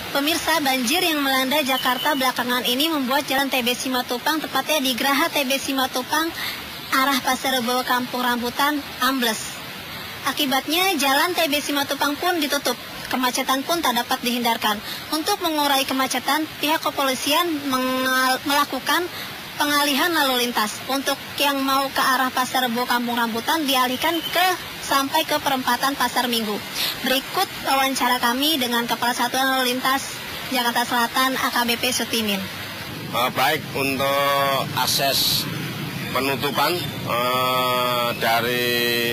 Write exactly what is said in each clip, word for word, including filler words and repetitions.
Pemirsa, banjir yang melanda Jakarta belakangan ini membuat jalan T B Simatupang, tepatnya di Geraha T B Simatupang, arah Pasar Rebo Kampung Rambutan, ambles. Akibatnya jalan T B Simatupang pun ditutup. Kemacetan pun tak dapat dihindarkan. Untuk mengurai kemacetan, pihak kepolisian melakukan pengalihan lalu lintas. Untuk yang mau ke arah Pasar Rebo Kampung Rambutan dialihkan ke sampai ke perempatan Pasar Minggu. Berikut wawancara kami dengan Kepala Satuan Lalu Lintas Jakarta Selatan A K B P Sutimin. Uh, baik untuk akses penutupan uh, dari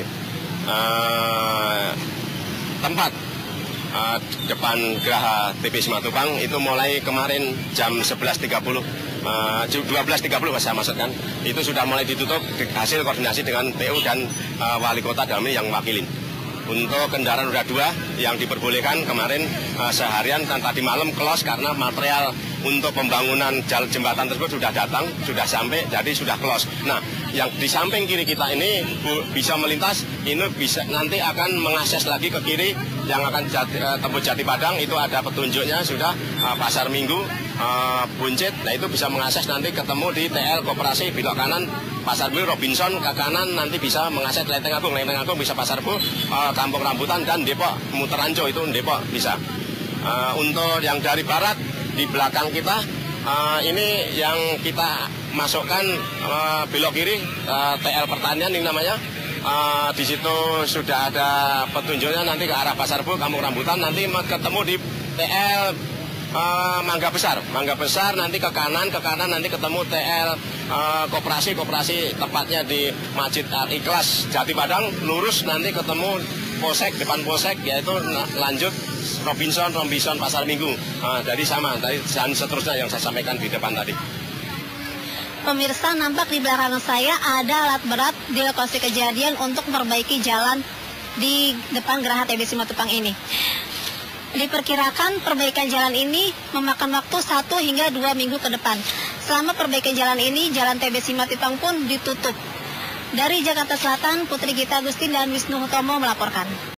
uh, tempat uh, depan Geraha T B Simatupang itu mulai kemarin jam sebelas tiga puluh. Uh, dua belas tiga puluh saya maksudkan, itu sudah mulai ditutup hasil koordinasi dengan P U dan uh, wali kota dalam ini yang wakilin. Untuk kendaraan roda dua yang diperbolehkan kemarin uh, seharian dan tadi malam close karena material untuk pembangunan jalan jembatan tersebut sudah datang, sudah sampai, jadi sudah close. Nah, yang di samping kiri kita ini bu, bisa melintas, ini bisa nanti akan mengakses lagi ke kiri yang akan jati, uh, tembus Jati Padang, itu ada petunjuknya sudah uh, Pasar Minggu, uh, Buncit. Nah, itu bisa mengakses nanti ketemu di T L Koperasi belok kanan Pasar Minggu, Robinson ke kanan nanti bisa mengakses Lenteng Agung, Lenteng Agung bisa Pasar Bu, uh, Kampung Rambutan dan Depok Muteranjo, itu Depok bisa. Uh, untuk yang dari barat di belakang kita uh, ini yang kita masukkan uh, belok kiri uh, T L Pertanian ini namanya. Uh, di situ sudah ada petunjuknya nanti ke arah Pasar Bu, Kampung Rambutan, nanti ketemu di T L uh, Mangga Besar, Mangga Besar nanti ke kanan, ke kanan nanti ketemu T L uh, Koperasi, Koperasi tepatnya di Masjid Al-Ikhlas Jati Padang, lurus nanti ketemu Polsek, depan Polsek, yaitu lanjut Robinson, Robinson Pasar Minggu. Uh, jadi sama, tadi dan seterusnya yang saya sampaikan di depan tadi. Pemirsa, nampak di belakang saya ada alat berat di lokasi kejadian untuk memperbaiki jalan di depan Geraha T B Simatupang ini. Diperkirakan perbaikan jalan ini memakan waktu satu hingga dua minggu ke depan. Selama perbaikan jalan ini, jalan T B Simatupang pun ditutup. Dari Jakarta Selatan, Putri Gita Agustin dan Wisnu Hutomo melaporkan.